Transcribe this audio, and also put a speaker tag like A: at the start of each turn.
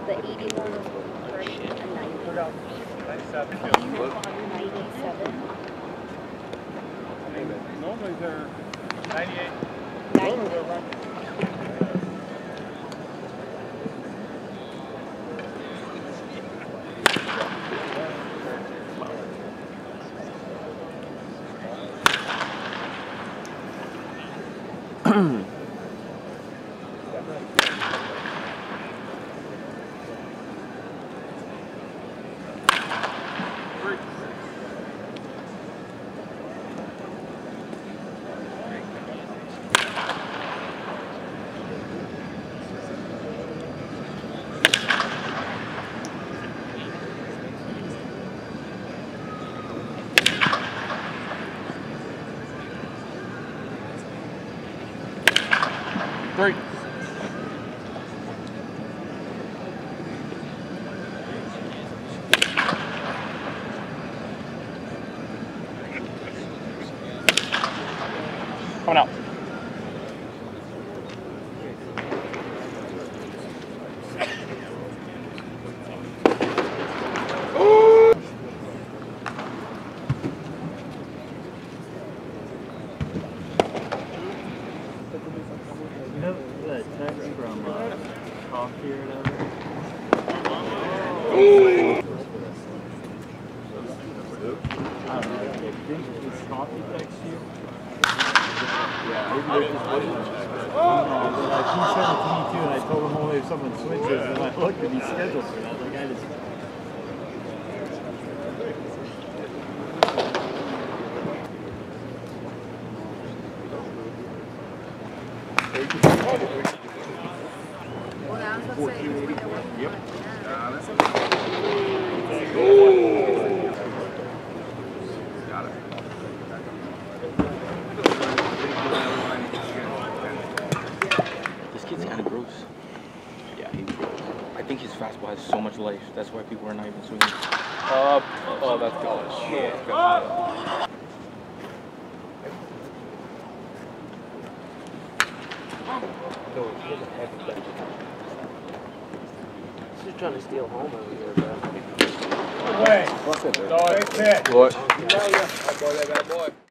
A: The 81 was working 30 and 90.
B: Put out 97.
A: 97.
B: Normally they're 98.
A: 90.
C: Three. Coming out.
D: You know that text from Coffee or whatever? I don't know, did Coffee text you? Yeah, maybe they're just waiting. But he sent it to me too, and I told him only if someone switches, and I looked and he's scheduled for that. Like, I just...
C: Yep. Got it.
E: This kid's kind of gross. Yeah, he's gross. I think his fastball has so much life. That's why people are not even swinging.
C: Oh, that's college. Yeah.
F: He's trying to steal home over here, bro.
B: Away. No, it's it.
C: Boy.
B: You know you. That boy.